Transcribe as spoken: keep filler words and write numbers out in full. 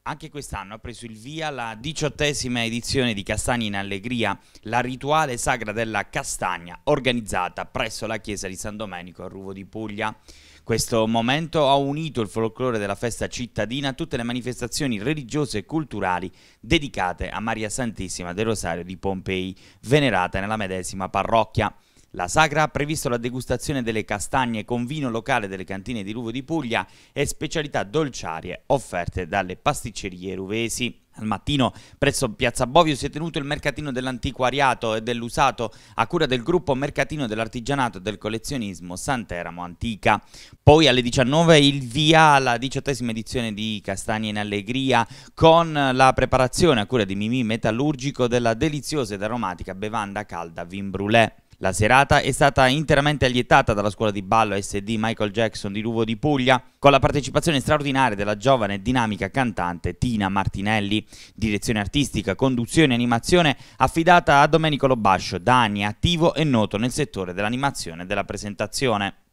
Anche quest'anno ha preso il via la diciottesima edizione di Castagni in Allegria, la rituale sagra della castagna organizzata presso la chiesa di San Domenico a Ruvo di Puglia. Questo momento ha unito il folklore della festa cittadina a tutte le manifestazioni religiose e culturali dedicate a Maria Santissima del Rosario di Pompei, venerata nella medesima parrocchia. La sagra ha previsto la degustazione delle castagne con vino locale delle cantine di Ruvo di Puglia e specialità dolciarie offerte dalle pasticcerie ruvesi. Al mattino presso Piazza Bovio si è tenuto il mercatino dell'antiquariato e dell'usato a cura del gruppo Mercatino dell'Artigianato e del Collezionismo Sant'Eramo Antica. Poi alle diciannove il via alla diciottesima edizione di Castagni in Allegria con la preparazione a cura di Mimì Metallurgico della deliziosa ed aromatica bevanda calda Vin Brûlé. La serata è stata interamente allietata dalla scuola di ballo S D Michael Jackson di Ruvo di Puglia, con la partecipazione straordinaria della giovane e dinamica cantante Tina Martinelli. Direzione artistica, conduzione e animazione affidata a Domenico Lobascio, da anni attivo e noto nel settore dell'animazione e della presentazione.